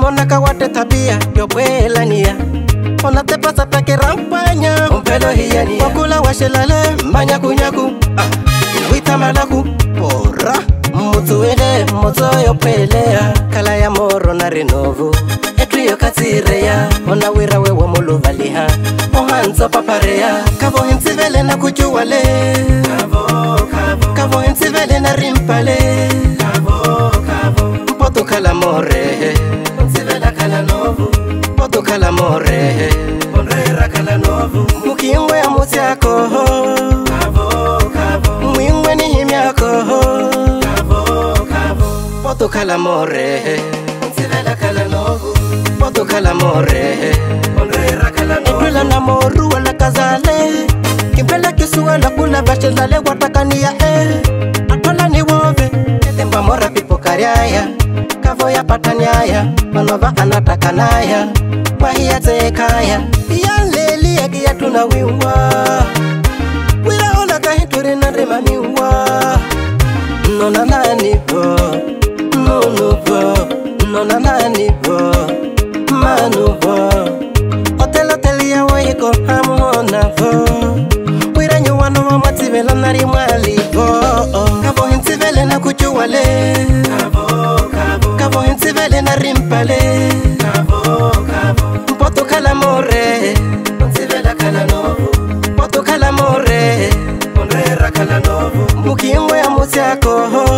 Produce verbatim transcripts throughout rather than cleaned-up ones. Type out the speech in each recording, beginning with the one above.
mona kawate tabia yokwelania ona te pasa peke rampanya umpelo hiyania wakula washelale manyakunyaku ah wita malaku porra mutuele moto yopelea kala ya moro na renovo etrio katireya ona wira wewe muluvaliha ohanzo paparea kavo hensivele na kujuwale kavo kavo kavo hensivele na rimpale kavo kavo mpoto kala more hensivela kala novo mpoto kala more onrera kala novo mukingwe ya musiako kavo kavo mwingwe ni himiako Poto calamore, sivela calanovo. Poto calamore, onrera calanovo. Ekwela na moru wala kazale. Kimpela kisua la kula bashela le watakania eh. Atola ni wove, temba mora pipo kariaya. Kavoya patanyaya, manova anatakanaya. Mahia zekaya, ya leli ya tuna wiwa. Wira ola kahituri na rema miwa. No na nani bo. No no bo, no na nani bo, manu bo. Hotel hotel ya weko hamona bo. Wira nyuwano wa mativela nari mwali bo. Kavo hintivele na kuchuwale, kavo kavo. Kavo hintivele na rimpale, kavo kavo. Mpoto calamore, hintivela calanovo. Mpoto calamore, onrera calanovo. Mukingwe ya musiako.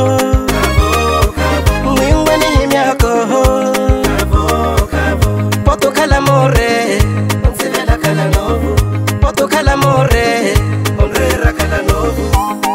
Mwingwe ni himiako Kavo, kavo Poto calamore Onsivela calanovo Poto calamore Onrera calanovo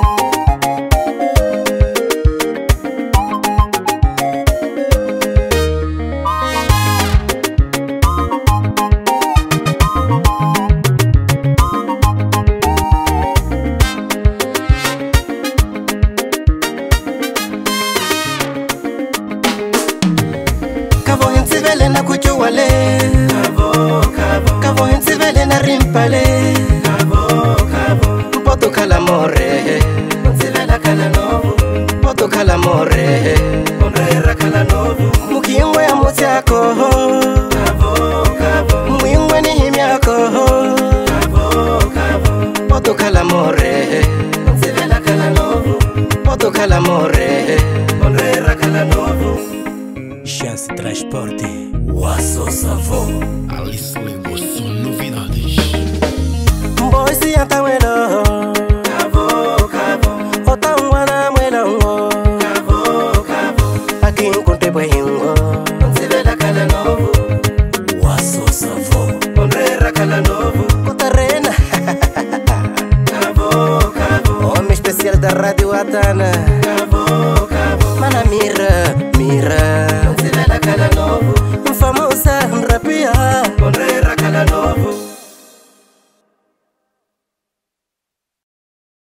Kavo hensivele na kuchuwale Kavo, kavo Kavo hensivele na rimpale Kavo, kavo Poto calamore Onsivela calanovo Poto calamore Onrera calanovo Mukingwe ya musiako Kavo, kavo Mwingwe ni himiako Kavo, kavo Poto calamore Onsivela calanovo Poto calamore Onrera calanovo Chance Transporte Wasso Savon Alice Lemos, novidades. Boy, si anta bueno